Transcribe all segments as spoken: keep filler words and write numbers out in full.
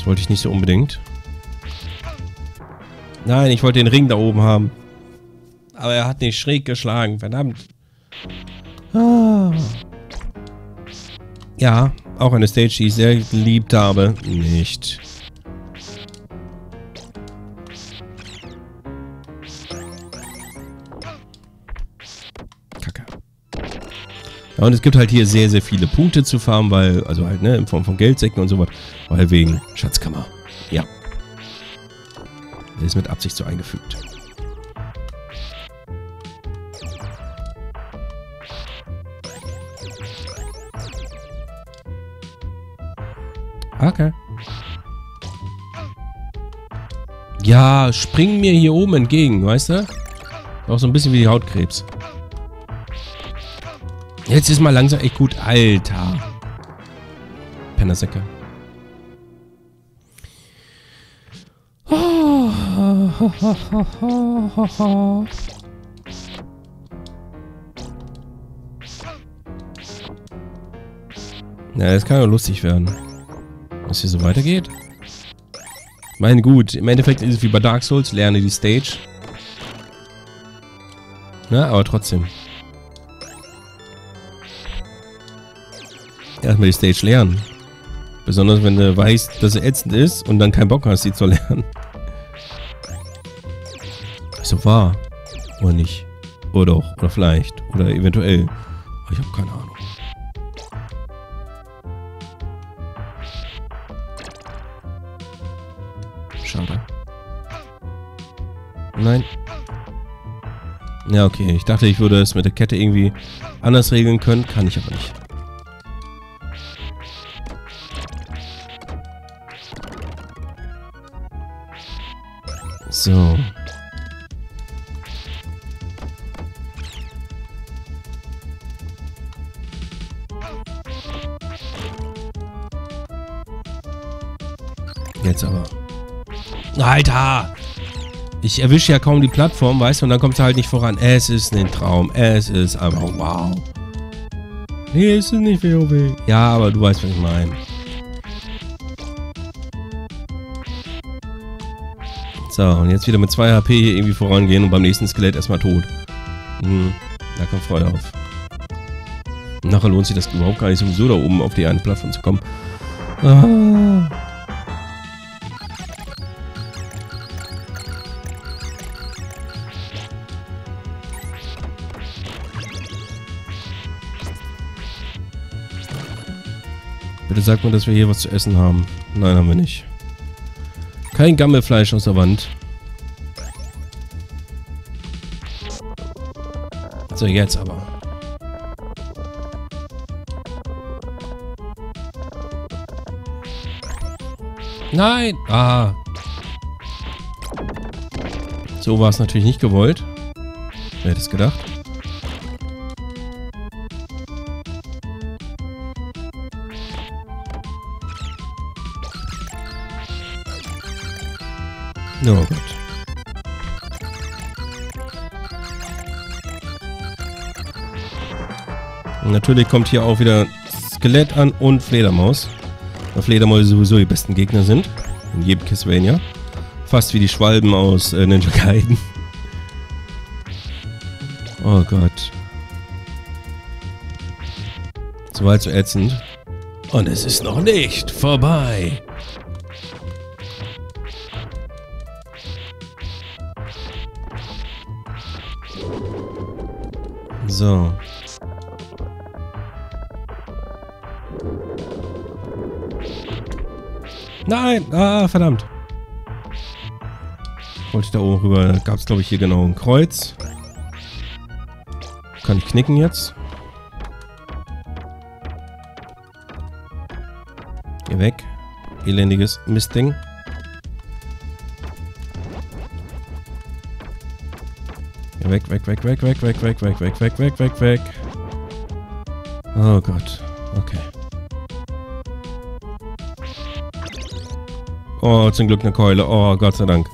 Das wollte ich nicht so unbedingt. Nein, ich wollte den Ring da oben haben. Aber er hat nicht schräg geschlagen, verdammt. Ah. Ja, auch eine Stage, die ich sehr geliebt habe. Nicht. Kacke. Ja, und es gibt halt hier sehr, sehr viele Punkte zu farmen, weil, also halt, ne, in Form von Geldsäcken und so was. Weil wegen Schatzkammer. Ja. Der ist mit Absicht so eingefügt. Okay. Ja, spring mir hier oben entgegen, weißt du? Auch so ein bisschen wie die Hautkrebs. Jetzt ist mal langsam echt gut. Alter. Pennersäcke. Na, das kann ja lustig werden. Was hier so weitergeht. Meine gut, im Endeffekt ist es wie bei Dark Souls, lerne die Stage. Na, aber trotzdem. Erstmal die Stage lernen. Besonders wenn du weißt, dass sie ätzend ist und dann keinen Bock hast, sie zu lernen. Ist so wahr. Oder nicht. Oder doch. Oder vielleicht. Oder eventuell. Aber ich habe keine Ahnung. Schade. Nein. Ja, okay. Ich dachte, ich würde es mit der Kette irgendwie anders regeln können. Kann ich aber nicht. So. Jetzt aber. Alter! Ich erwische ja kaum die Plattform, weißt du, und dann kommt es halt nicht voran. Es ist ein Traum. Es ist einfach wow. Nee, es ist nicht WoW. Ja, aber du weißt, was ich meine. So, und jetzt wieder mit zwei H P hier irgendwie vorangehen und beim nächsten Skelett erstmal tot. Hm, da kommt Freude auf. Nachher lohnt sich das überhaupt gar nicht, sowieso da oben auf die eine Plattform zu kommen. Ah. Bitte sagt mir, dass wir hier was zu essen haben. Nein, haben wir nicht. Kein Gammelfleisch aus der Wand. So, jetzt aber. Nein! Ah. So war es natürlich nicht gewollt. Wer hätte es gedacht? Oh Gott. Und natürlich kommt hier auch wieder Skelett an und Fledermaus. Weil Fledermäuse sowieso die besten Gegner sind. In jedem Castlevania. Fast wie die Schwalben aus äh, Ninja Gaiden. Oh Gott. So weit so ätzend. Und es ist noch nicht vorbei. So. Nein! Ah, verdammt. Wollte ich da oben rüber. Gab es, glaube ich, hier genau ein Kreuz. Kann ich knicken jetzt? Geh weg. Elendiges Mistding. Weg, weg, weg, weg, weg, weg, weg, weg, weg, weg, weg, weg, weg. Oh Gott. Okay. Oh, zum Glück eine Keule. Oh, Gott sei Dank.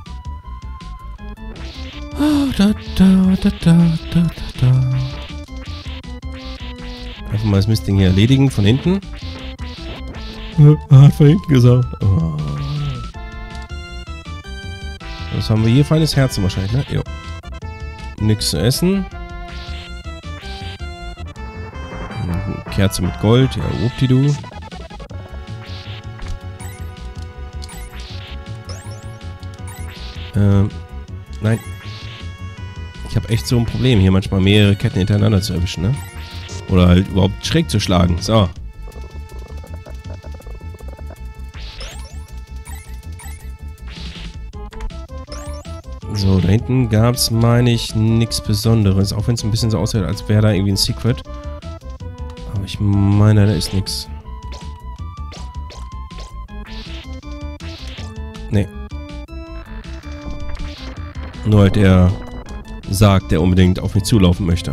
Oh, da, da, da, da, da, da. Einfach mal das Mistding hier erledigen von hinten. Hat von hinten gesagt. Oh. Was haben wir hier? Feines Herzen wahrscheinlich, ne? Jo. Nix zu essen. Kerze mit Gold. Ja, Whoopdidu. Ähm, nein. Ich habe echt so ein Problem, hier manchmal mehrere Ketten hintereinander zu erwischen, ne? Oder halt überhaupt schräg zu schlagen. So. So, da hinten gab es, meine ich, nichts Besonderes. Auch wenn es ein bisschen so aussieht, als wäre da irgendwie ein Secret. Aber ich meine, da ist nichts. Nee. Nur halt der sagt, der unbedingt auf mich zulaufen möchte.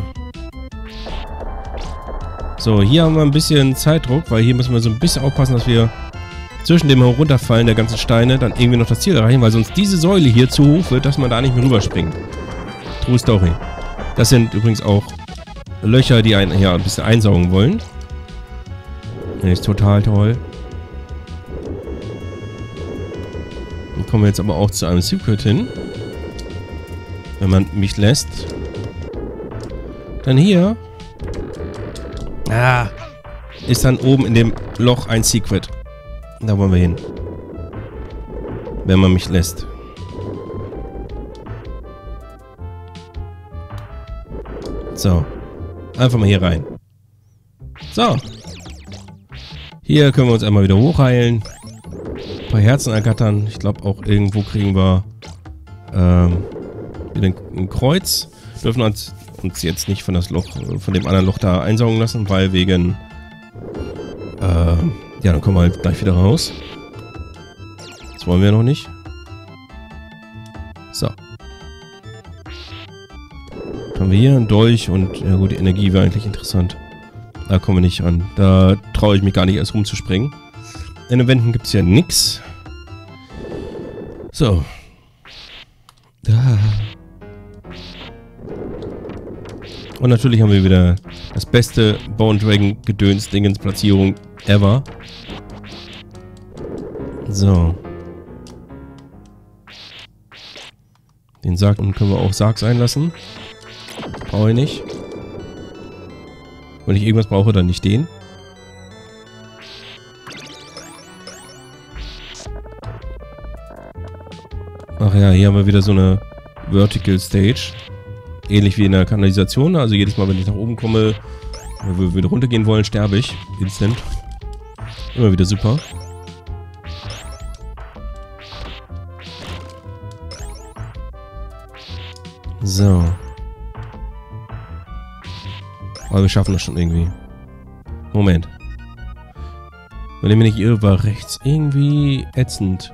So, hier haben wir ein bisschen Zeitdruck, weil hier müssen wir so ein bisschen aufpassen, dass wir zwischen dem Herunterfallen der ganzen Steine dann irgendwie noch das Ziel erreichen, weil sonst diese Säule hier zu hoch wird, dass man da nicht mehr rüberspringt. True Story. Das sind übrigens auch Löcher, die einen hier ein bisschen einsaugen wollen. Das ist total toll. Dann kommen wir jetzt aber auch zu einem Secret hin. Wenn man mich lässt. Dann hier. Ah. Ist dann oben in dem Loch ein Secret. Da wollen wir hin. Wenn man mich lässt. So. Einfach mal hier rein. So. Hier können wir uns einmal wieder hochheilen. Ein paar Herzen ergattern. Ich glaube auch irgendwo kriegen wir ähm, wieder ein Kreuz. Wir dürfen uns, uns jetzt nicht von das Loch, von dem anderen Loch da einsaugen lassen, weil wegen äh, ja, dann kommen wir halt gleich wieder raus. Das wollen wir noch nicht. So. Dann haben wir hier einen Dolch und ja gut, die Energie wäre eigentlich interessant. Da kommen wir nicht ran. Da traue ich mich gar nicht erst rumzuspringen. In den Wänden gibt es ja nichts. So. Da. Und natürlich haben wir wieder das beste Bone Dragon Gedöns Dingens Platzierung ever. So. Den Sarg können wir auch Sarg sein lassen. Brauche ich nicht. Wenn ich irgendwas brauche, dann nicht den. Ach ja, hier haben wir wieder so eine Vertical Stage. Ähnlich wie in der Kanalisation. Also jedes Mal, wenn ich nach oben komme, wenn wir wieder runtergehen wollen, sterbe ich. Instant. Immer wieder super. So. Aber wir schaffen das schon irgendwie. Moment. Wenn ich mich nicht irre, war rechts irgendwie ätzend.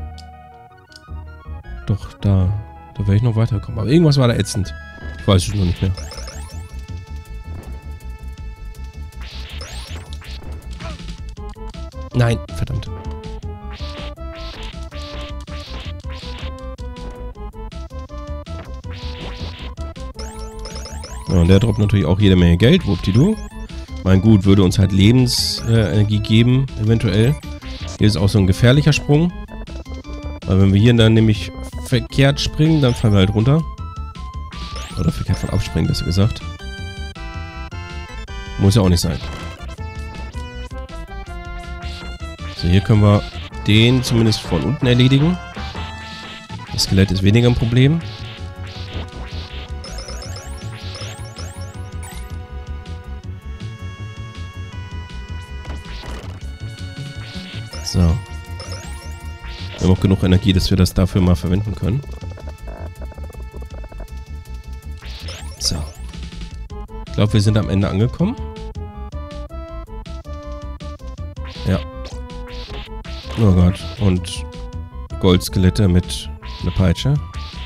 Doch, da. Da wäre ich noch weiterkommen. Aber irgendwas war da ätzend. Ich weiß es noch nicht mehr. Nein, verdammt. Ja, und der droppt natürlich auch jede Menge Geld. Wuppdidu. Mein Gut würde uns halt Lebensenergie geben, eventuell. Hier ist auch so ein gefährlicher Sprung. Weil wenn wir hier dann nämlich verkehrt springen, dann fallen wir halt runter. Oder verkehrt von abspringen, besser gesagt. Muss ja auch nicht sein. So, hier können wir den zumindest von unten erledigen. Das Skelett ist weniger ein Problem. So. Wir haben auch genug Energie, dass wir das dafür mal verwenden können. So. Ich glaube, wir sind am Ende angekommen. Ja. Oh Gott. Und Goldskelette mit einer Peitsche.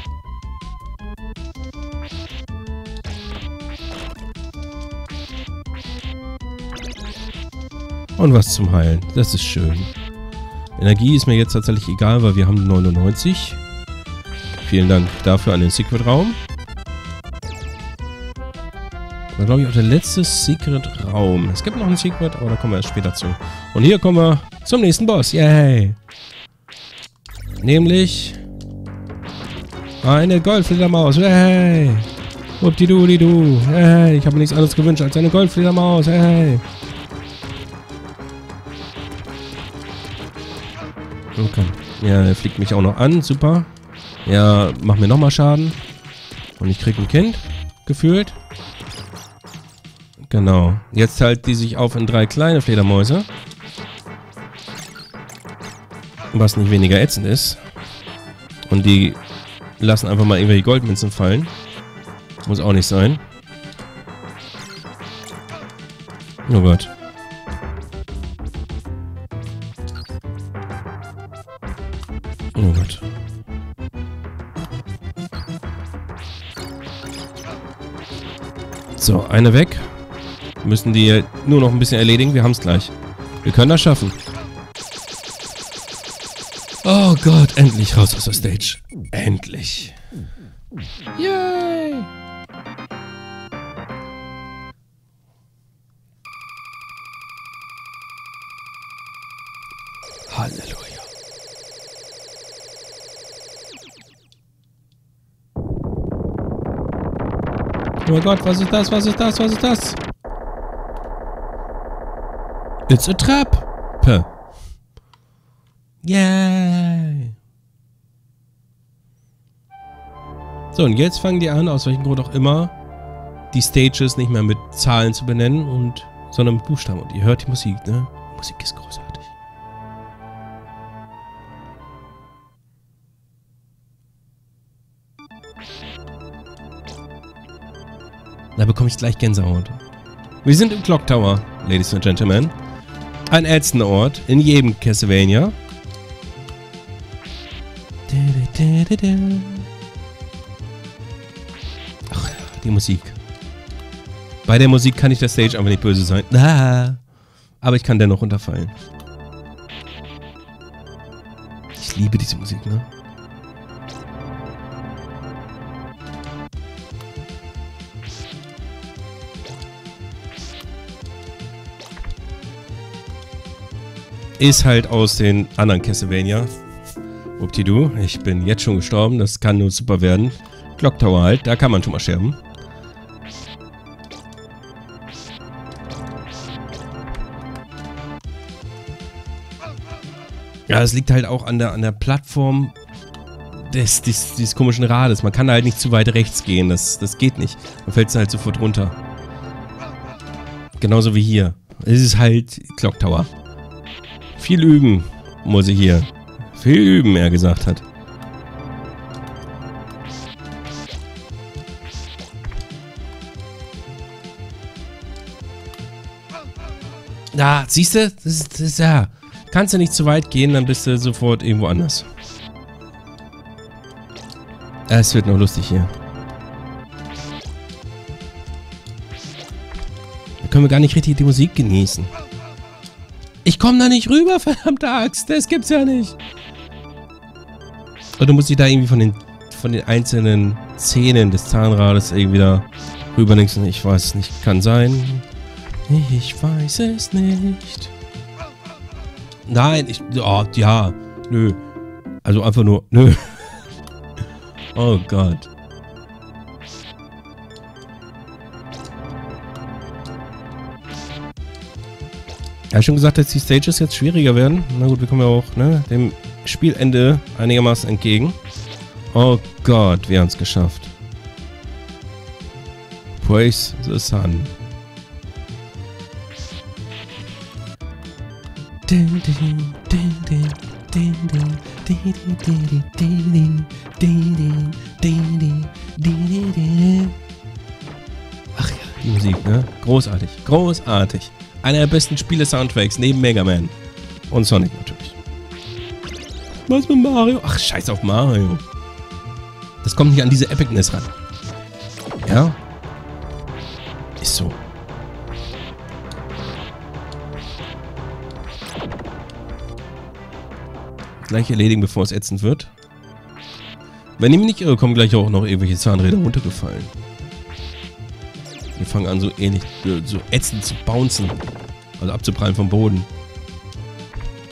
Und was zum Heilen. Das ist schön. Energie ist mir jetzt tatsächlich egal, weil wir haben neunundneunzig. Vielen Dank dafür an den Secret-Raum. Das war, glaube ich, auch der letzte Secret-Raum. Es gibt noch einen Secret, aber da kommen wir erst später zu. Und hier kommen wir zum nächsten Boss. Yay! Nämlich Eine Goldfledermaus. Hey. Wuppdidu-didu. Hey. Ich habe mir nichts anderes gewünscht als eine Goldfledermaus. Hey. Okay. Ja, er fliegt mich auch noch an. Super. Ja, mach mir nochmal Schaden. Und ich krieg ein Kind. Gefühlt. Genau. Jetzt teilt die sich auf in drei kleine Fledermäuse. Was nicht weniger ätzend ist. Und die lassen einfach mal irgendwelche Goldmünzen fallen. Muss auch nicht sein. Oh Gott. Oh Gott. So, eine weg. Wir müssen die nur noch ein bisschen erledigen. Wir haben es gleich. Wir können das schaffen. Oh Gott, endlich raus aus der Stage. Endlich. Yay! Halleluja. Oh mein Gott, was ist das? Was ist das? Was ist das? It's a trap. Puh. Yay. So, und jetzt fangen die an, aus welchem Grund auch immer, die Stages nicht mehr mit Zahlen zu benennen, und sondern mit Buchstaben. Und ihr hört die Musik, ne? Die Musik ist großartig. Da bekomme ich gleich Gänsehaut. Wir sind im Clock Tower, Ladies and Gentlemen. Ein ätzender Ort in jedem Castlevania. Ach ja, die Musik. Bei der Musik kann ich der Stage einfach nicht böse sein. Ah, aber ich kann dennoch runterfallen. Ich liebe diese Musik, ne? Ist halt aus den anderen Castlevania. Wuppdidu, ich bin jetzt schon gestorben. Das kann nur super werden. Clock Tower halt, da kann man schon mal sterben. Ja, es liegt halt auch an der, an der Plattform des, des, des komischen Rades. Man kann halt nicht zu weit rechts gehen. Das, das geht nicht. Man fällt halt sofort runter. Genauso wie hier. Es ist halt Clock Tower. Viel üben muss ich hier. Viel üben, er gesagt hat. Da, siehst du? Das ist, das ist, ja. Kannst du nicht zu weit gehen, dann bist du sofort irgendwo anders. Es wird noch lustig hier. Da können wir gar nicht richtig die Musik genießen. Ich komme da nicht rüber, verdammte Axt. Das gibt's ja nicht. Und du musst dich da irgendwie von den, von den einzelnen Zähnen des Zahnrades irgendwie da rüberlinken. Ich weiß es nicht. Kann sein. Ich weiß es nicht. Nein, ich... Oh, ja. Nö. Also einfach nur... Nö. Oh Gott. Ja, schon gesagt, dass die Stages jetzt schwieriger werden. Na gut, wir kommen ja auch, ne, dem Spielende einigermaßen entgegen. Oh Gott, wir haben es geschafft. Praise the Sun. Ach ja, die Musik, ne? Großartig, großartig. Einer der besten Spiele-Soundtracks neben Mega Man. Und Sonic natürlich. Was mit Mario? Ach, scheiß auf Mario. Das kommt nicht an diese Epicness ran. Ja? Ist so. Gleich erledigen, bevor es ätzend wird. Wenn ich mich nicht irre, kommen gleich auch noch irgendwelche Zahnräder runtergefallen. Die fangen an so ähnlich, so ätzend zu bouncen. Also abzuprallen vom Boden.